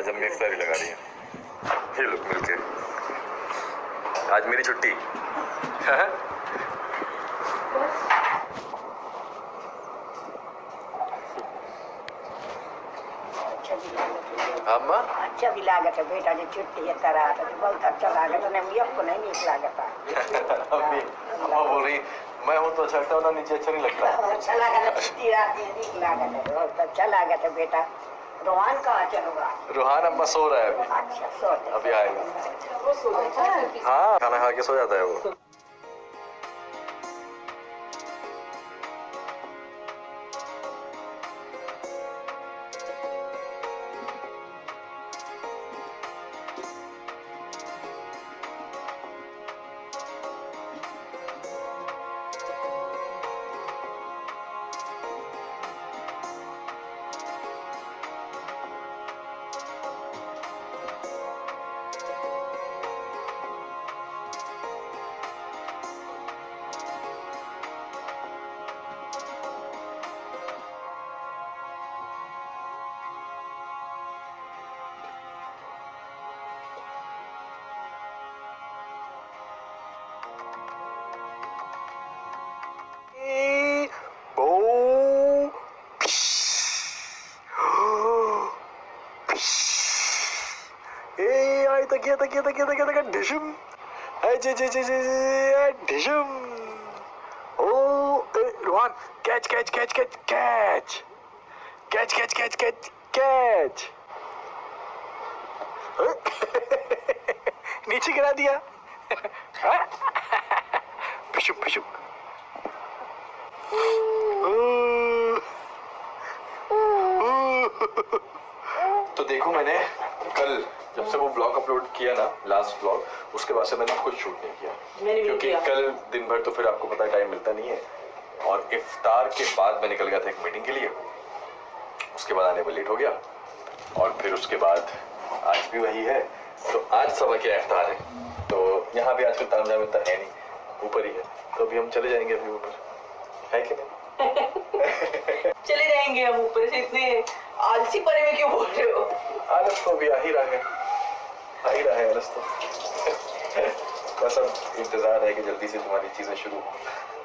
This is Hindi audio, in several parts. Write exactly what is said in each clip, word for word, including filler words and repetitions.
आज अम्मी इफ्तारी लगा रही है। ये लोग मिलके आज मेरी छुट्टी। अम्मा अच्छा भी लागत है बेटा जो छुट्टी है तरह तो बहुत अच्छा लागत है। नहीं को नहीं नीक लागत है। अम्मी अम्मा बोल रही मैं हूँ तो अच्छा लगता है ना, नीचे अच्छा नहीं लगता। अच्छा लागत छुट्टी रात में नीक लागत है, बहुत अच्छा लागत है बेटा। रोहान कहाँ चलूंगा? रोहान अम्मा सो रहा है अभी। अच्छा सो अभी आएगा। वो सो जाता है? हाँ खाना खा के सो जाता है वो। तकिया तकिया तकिया तकिया तकिया डिशम है जे जे जे जे डिशम। ओ Rohan catch catch catch catch catch catch catch catch catch catch नीचे गिरा दिया। पिशुक पिशुक। तो देखो मैंने कल जब से वो ब्लॉग अपलोड किया ना, लास्ट ब्लॉग, उसके बाद से मैंने कुछ शूट नहीं किया क्योंकि कल दिन भर तो फिर आपको पता है टाइम मिलता नहीं है। और इफ्तार के बाद मैं निकल गया था एक मीटिंग के लिए, उसके बाद आने में लेट हो गया और फिर उसके बाद आज भी वही है। तो आज सुबह क्या इफ्तार है, तो यहाँ भी आजकल तामझाम इतना है नहीं, ऊपर ही है। तो अभी हम चले जाएंगे अभी ऊपर, है कि नहीं? चले जाएंगे हम ऊपर से। इतने आलसी पने में क्यों बोल रहे हो? आलस तो अभी आ ही रहा है, आ ही रहा है आलस तो। बस अब इंतजार है कि जल्दी से तुम्हारी चीजें शुरू हो।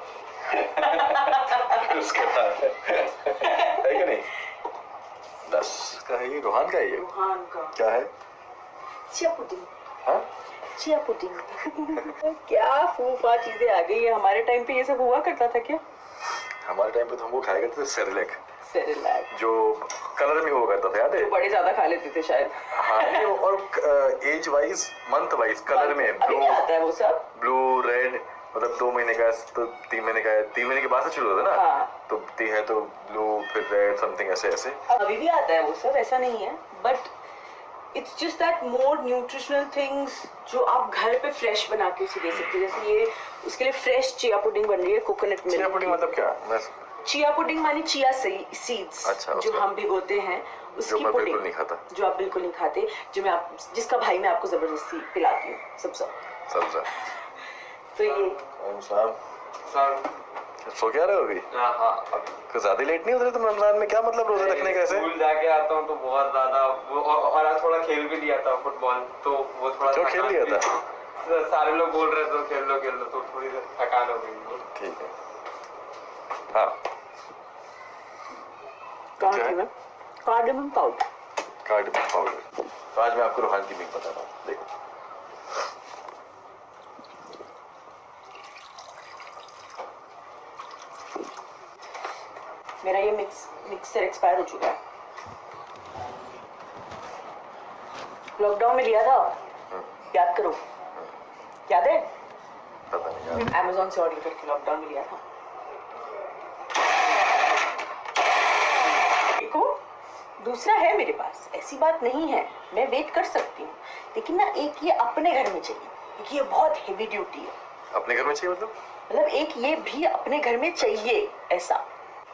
उसके बाद है कि नहीं? बस का है ये, रोहान का है ये। रोहान का क्या है? Chia pudding. हाँ? Chia pudding. क्या फूफा चीजें आ गई है। हमारे टाइम पे ये सब हुआ करता था क्या? हमारे टाइम पे तो हम वो खाया करते थे सेरेलैक, सेरेलैक जो कलर में हुआ करता था, याद है? बड़े ज्यादा खा लेते थे शायद। हाँ और age wise month wise colour में अभी क्या आता है वो सब? ब्लू रेड, मतलब दो महीने का तो तीन महीने का है, तीन महीने के बाद से शुरू होता है ना। हाँ। तो ती है तो ब्लू फिर रेड समथिंग ऐसे ऐसे। अभी भी आता है वो सब, ऐसा नहीं है, but it's just that more nutritional things जो आप घर पे फ्रेश बना के उसे दे सकते हैं। जैसे ये उसके लिए फ्रेश चिया पुडिंग बन रही है कोकोनट मिल्क। चिया पुडिंग मतलब क्या? मैं चिया पुडिंग माने चिया सीड्स। अच्छा, जो हम भिगोते हैं उसकी जो मैं पुडिंग। बिल्कुल नहीं खाता। जो आप बिल्कुल नहीं खाते, जो मैं आप जिसका भाई मैं आपको जबरदस्ती पिलाती हूँ सब्जा सब्जा। तो ये साहब साहब सो क्या रहे हो अभी? हाँ हाँ कुछ ज्यादा लेट नहीं हो रहे तुम रमजान में? क्या मतलब रोजे रखने कैसे? स्कूल जाके आता हूँ तो बहुत ज्यादा वो, और आज थोड़ा खेल भी लिया था फुटबॉल, तो वो थोड़ा क्यों खेल लिया था? सारे लोग बोल रहे थे खेल लो खेल लो, तो थोड़ी थकान हो गई। ठीक है। हाँ cardamom cardamom powder. Cardamom powder. तो आज मैं आपको रोहान की मीट बता रहा हूँ, देखो। मेरा ये मिक्स मिक्सर एक्सपायर हो चुका है। लॉकडाउन में लिया था, याद करो, याद है? पता नहीं यार। अमेज़न से ऑर्डर करके लॉकडाउन में लिया था। देखो दूसरा है मेरे पास, ऐसी बात नहीं है, मैं वेट कर सकती हूँ, लेकिन ना एक ये अपने घर में चाहिए, क्योंकि ये बहुत हेवी ड्यूटी है। अपने घर में चाहिए मतलब? मतलब एक ये भी अपने घर में चाहिए ऐसा।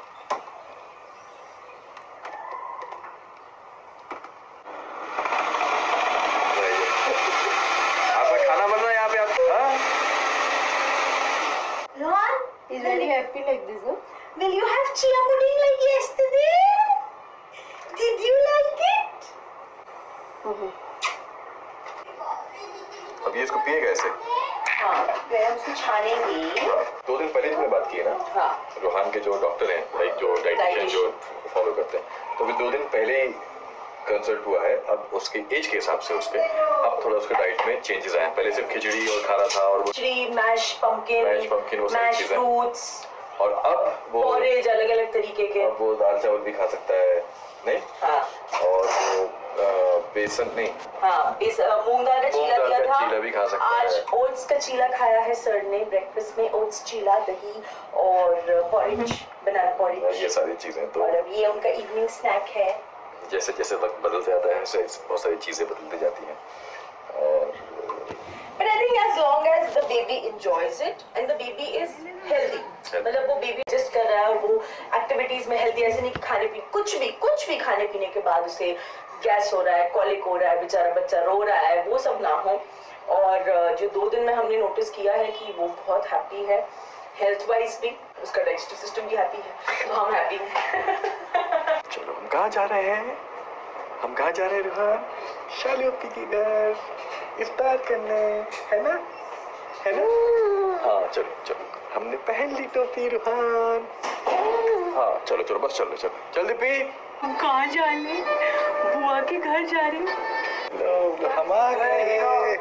He's very happy like this, huh? Will you have chia pudding like yesterday? Did you like it? अब ये इसको पिएगा ऐसे? हाँ, गरम से छानेंगी। दो दिन पहले तुमने बात की है ना? हाँ। रोहान के जो डॉक्टर हैं, लाइक जो डाइटिशियन जो फॉलो करते हैं, तो भी दो दिन पहले ही कंसल्ट हुआ है। अब उसके एज के हिसाब से उसके अब थोड़ा उसके डाइट में चेंजेस आए हैं। पहले सिर्फ खिचड़ी और खा रहा था और खिचड़ी, मैश पम्पकिन, मैश पम्पकिन वो सारी मैश चीजें, फ्रूट्स, और अब वो पॉरेज अलग अलग तरीके के। अब वो दाल चावल भी खा सकता है नहीं? हाँ। और वो बेसन नहीं, हाँ, बेस मूंग दाल का चीला दिया था। चीला भी खा सकता आज है। ओट्स का चीला खाया है सर ने ब्रेकफास्ट में। ओट्स चीला, दही और पॉरेज, बनाना पॉरेज, ये सारी चीजें। तो और अब ये उनका इवनिंग स्नैक है। जैसे जैसे वक्त बदलते जाता है ऐसे बहुत सारी चीजें बदलती जाती हैं। और But I think as long as the baby enjoys it and the baby is healthy, मतलब वो बेबी एडजस्ट कर रहा है और वो एक्टिविटीज में हेल्दी, ऐसे नहीं कि खाने पीने कुछ भी कुछ भी खाने पीने के बाद उसे गैस हो रहा है, कॉलिक हो रहा है, बेचारा बच्चा रो रहा है, वो सब ना हो। और जो दो दिन में हमने नोटिस किया है कि वो बहुत हैप्पी है, हेल्थ वाइज भी, उसका डाइजेस्टिव सिस्टम भी हैप्पी है, तो हम हैप्पी हैं। चलो हम कहाँ जा रहे हैं? हम कहाँ जा रहे हैं रोहन? शालू अपी के घर इफ्तार करने, है ना? है ना? हाँ चलो चलो, हमने पहन ली टोपी रोहन। हाँ चलो चलो बस चलो चलो चल दीपी। हम कहाँ जा रहे हैं? बुआ के घर जा रहे हैं। लो हम आ गए।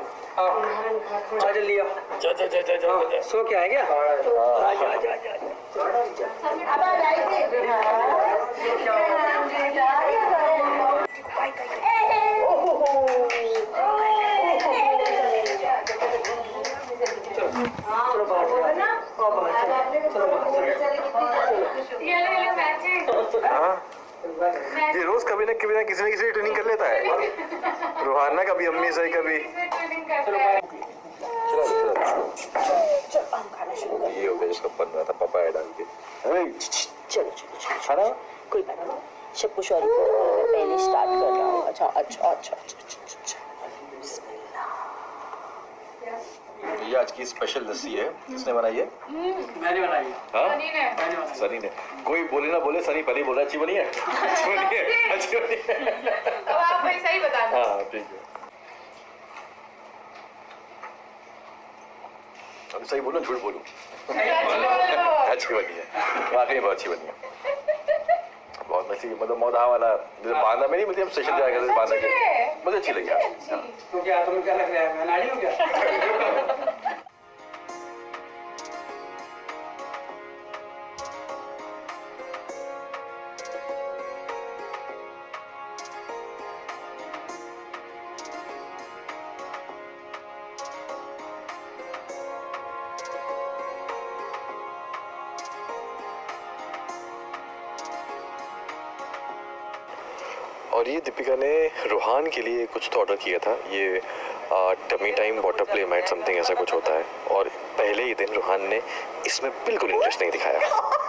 आ जल्दी आओ। जा जा जा जा जा। सो क्या है क्या? आ जा जा जा। ये रोज कभी ना कभी ना किसी न किसी ट्रेनिंग कर लेता है। रोहाना कभी अम्मी से कभी। ये हो गया जिसका बन रहा था पपाया डाल के। चलो चलो चलो चलो, कोई बात नहीं। शब्बू शौरी को मैं पहले स्टार्ट कर रहा हूँ। अच्छा अच्छा अच्छा अच्छा अच्छा। ये आज की स्पेशल लस्सी है। किसने बनाई है? मैंने बनाई। हाँ? सनी ने। सनी ने। कोई बोले ना बोले, सनी पहले बोला अच्छी बनी है। अच्छी बनी है, अच्छी बनी है। अब आप वैसा ही बताना। हाँ ठीक है। अब सही बोलो झूठ बोलूं? अच्छी बनी है, वाकई बहुत अच्छी बनी है। बहुत अच्छी, मतलब मौदा वाला बांधा में नहीं, मतलब स्टेशन जाकर बांधा के मुझे अच्छी लगी। तो क्या तुम्हें क्या लग रहा है, मैं नाड़ी हूँ क्या? और ये दीपिका ने रोहान के लिए कुछ तो ऑर्डर किया था। ये tummy time water play mat something ऐसा कुछ होता है। और पहले ही दिन रोहान ने इसमें बिल्कुल इंटरेस्ट नहीं दिखाया।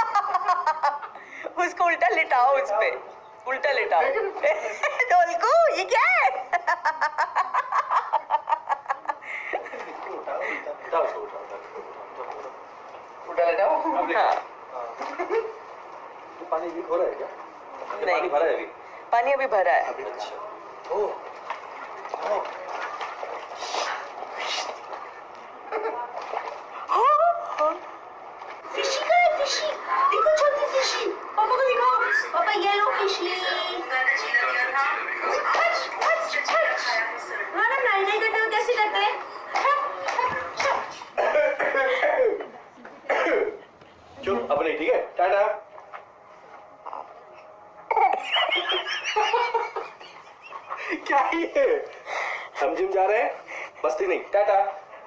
उसको उल्टा लिटाओ, उस पे उल्टा लिटाओ। ढोलकू ये क्या है? उल्टा लेटाओ। हाँ। पानी लीक हो रहा है क्या? नहीं, भरा है अभी? पानी अभी भरा है। अच्छा। ओह। फिशी का है, फिशी। देखो छोटी फिशी। पापा को दिखाओ। पापा ये लो फिशी। हच, हच, हच। हमारा नाई नाई करते हुए कैसे करते हैं? चुप, अब नहीं, ठीक है? टाटा। क्या ये? हम जिम जा रहे हैं, मस्ती नहीं। टाटा।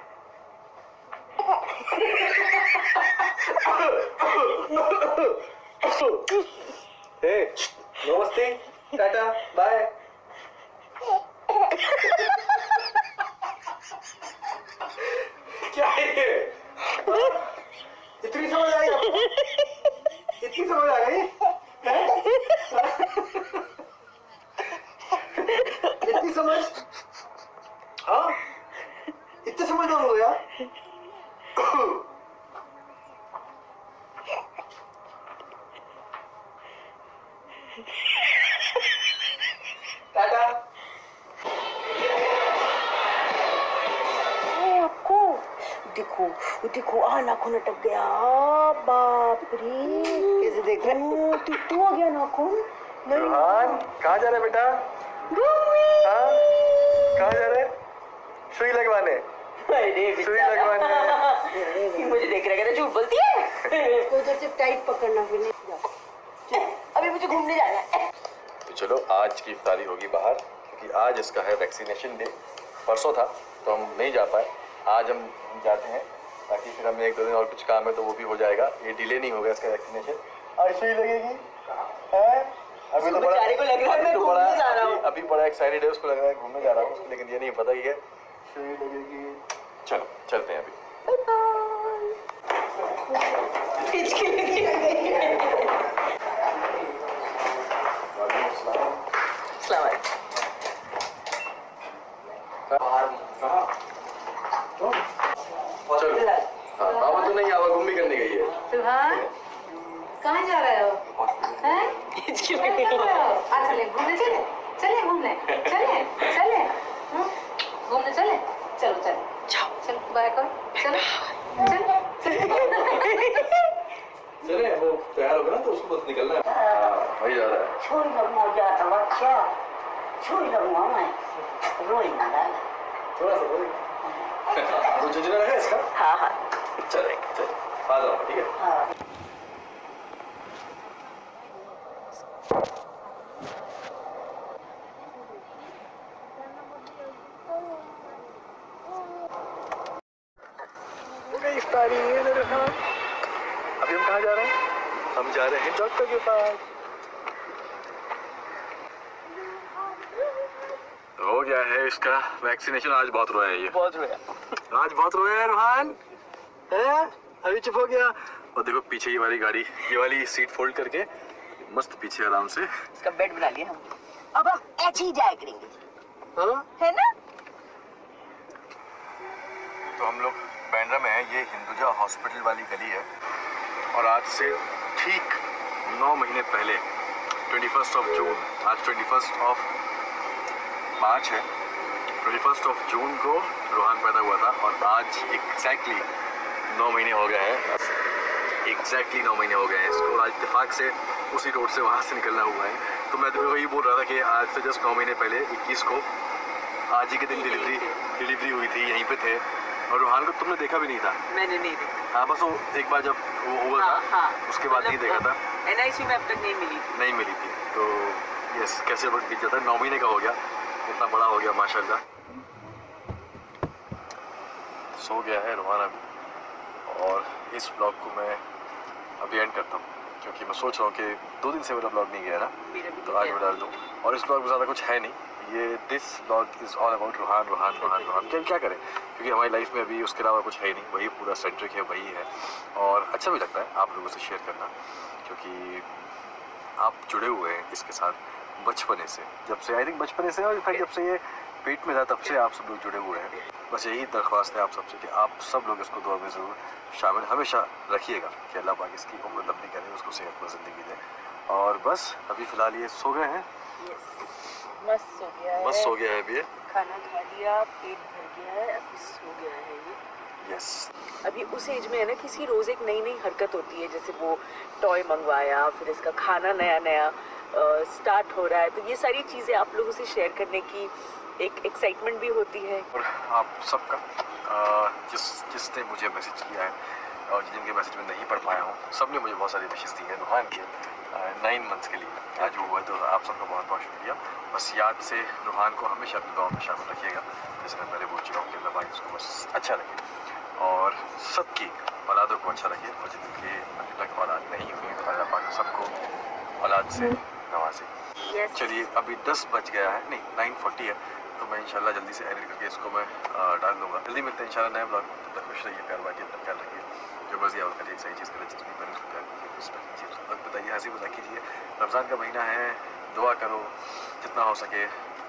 हे, नमस्ते, टाटा, बाय। क्या है ये? इतनी समझ आई आपको? इतनी समझ आ गई? इतनी समझ? हाँ? इतने समझदार हो यार? टाटा। देखो वो देखो आ नाखून अटक गया, बाप रे कैसे देख रहे हो, टिट्टू हो गया नाखून। रोहान कहाँ जा रहे बेटा? हाँ कहाँ जा रहे? सुई लगवाने? अरे सुई लगवाने मुझे देख रहा है, झूठ बोलती है। उधर से टाइट पकड़ना फिर नहीं जाओ। अभी मुझे घूमने जाना है। तो चलो आज की इफ्तारी होगी बाहर, क्योंकि आज इसका है वैक्सीनेशन डे। परसों था तो हम नहीं जा पाए, आज हम जाते हैं ताकि फिर हमें एक दो दिन और कुछ काम है तो वो भी हो जाएगा, ये डिले नहीं होगा इसका वैक्सीनेशन। आज सुई लगेगी है? अभी तो बड़ा को लग रहा है मैं तो बड़ा घूमने जा रहा हूँ। अभी, अभी बड़ा एक्साइटेड है, उसको लग रहा है घूमने जा रहा हूँ, लेकिन ये नहीं पता ही है सुई लगेगी। चलो चलते हैं अभी। चलो हाँ बाबा तो नहीं आवा, घूमने करने गई है। सुभान कहाँ जा रहे हो? हैं? कहाँ जा रहे हो? आ चले घूमने चले चले घूमने चले चले हम्म, घूमने चले चलो चलो चलो बाय करो चलो चलो चले वो तैयार होगा ना तो उसको बस निकलना है। हाँ वही जा रहा है। छोरी लगना जाता बच्चा, छोरी लगना मैं रोई ना डाला। थोड़ा सा बोल वो झुंझुना है इसका। हाँ हाँ चलेंगे चल आ जाओ ठीक है। हाँ इफ्तारी अभी हम कहाँ जा रहे हैं? हम जा रहे हैं डॉक्टर के पास। हो गया है इसका वैक्सीनेशन। आज बहुत रोया है ये, बहुत रोया आज बहुत रोया है रोहान है। अभी चुप हो गया। और देखो पीछे ये वाली गाड़ी, ये वाली सीट फोल्ड करके मस्त पीछे आराम से इसका बेड बना लिया हम। अब हम ऐसे ही जाया करेंगे। हाँ? है ना? तो हम लोग बांद्रा में है, ये हिंदुजा हॉस्पिटल वाली गली है। और आज से ठीक नौ महीने पहले ट्वेंटी फर्स्ट ऑफ जून, आज ट्वेंटी फर्स्ट ऑफ मार्च है, ट्वेंटी फर्स्ट ऑफ जून को रोहान पैदा हुआ था। और आज एग्जैक्टली नौ महीने हो गए हैं, एग्जैक्टली नौ महीने हो गए हैं इसको। आज इत्तेफाक से उसी रोड से वहाँ से निकलना हुआ है। तो मैं तो वही बोल रहा था कि आज से जस्ट नौ महीने पहले इक्कीस को आज ही के दिन डिलीवरी डिलीवरी हुई थी, यहीं पे थे। और रोहान को तुमने देखा भी नहीं था? मैंने नहीं देखा। हाँ बस वो एक बार जब वो हुआ हाँ, था हाँ, उसके बाद नहीं देखा था, एन आई सी में अब तक नहीं मिली थी। नहीं मिली थी। तो यस कैसे वक्त बीत जाता है, नौ महीने का हो गया, इतना बड़ा हो गया माशाल्लाह। सो गया है रोहान अभी। और इस ब्लॉग को मैं अभी एंड करता हूँ, क्योंकि मैं सोच रहा हूँ कि दो दिन से मेरा ब्लॉग नहीं गया ना, तो आज मैं डाल दूँ। और इस ब्लॉग में ज़्यादा कुछ है नहीं, ये this blog is all about Rohan Rohan Rohan Rohan. क्या क्या करें, क्योंकि हमारी लाइफ में अभी उसके अलावा कुछ है ही नहीं, वही पूरा सेंट्रिक है, वही है। और अच्छा भी लगता है आप लोगों से शेयर करना, क्योंकि आप जुड़े हुए हैं इसके साथ बचपने से, जब से आई थिंक बचपने से, और इनफैक्ट जब से ये पेट में था तब से आप सब लोग जुड़े हुए हैं। बस यही दरख्वास्त है आप सबसे कि आप सब लोग इसको दुआ में ज़रूर शामिल हमेशा रखिएगा कि अल्लाह पाक इसकी उम्र लंबी करे, उसको सेहतमंद ज़िंदगी दे। और बस अभी फ़िलहाल ये सो गए हैं, मस्त सो गया है, बस सो गया है अभी ये। खाना खा लिया, पेट भर गया है, अभी सो गया है ये। यस अभी उस एज में है ना, किसी रोज़ एक नई नई हरकत होती है, जैसे वो टॉय मंगवाया, फिर इसका खाना नया नया स्टार्ट हो रहा है, तो ये सारी चीज़ें आप लोगों से शेयर करने की एक एक्साइटमेंट भी होती है। और आप सबका जिस जिसने मुझे मैसेज किया है और जिनके मैसेज में नहीं पढ़ पाया हूँ, सब ने मुझे बहुत सारी विशेष दी है रोहान के नाइन मंथ्स के लिए। आज वो हुआ, तो आप सबका बहुत बहुत शुक्रिया। बस याद से रोहान को हमेशा अपनी दुआ में शामिल रखिएगा, जैसे मैं पहले बोल चुका हूँ कि अल्लाह पाक उसको बस अच्छा लगे और सबकी औलादों को अच्छा लगे, और जिनके अभी तक औलाद नहीं हुई तो अल्लाह पाक सबको औलाद से नवाजे। yes. चलिए अभी दस बज गया है, नहीं नाइन फोर्टी है, तो मैं इंशाल्लाह जल्दी से एडिट करके इसको मैं डाल दूँगा। जल्दी मिलते हैं इंशाल्लाह नए ब्लॉग में। तब तक खुश रहिए, प्यार बांटिए, अपना ख्याल रखिए, जो मर्जी आप करिए, सही चीज़ करें, जितनी बनी उसको प्यार कीजिए, रिस्पेक्ट कीजिए, वक्त बताइए, हंसी मजाक कीजिए। रमज़ान का महीना है, दुआ करो जितना हो सके,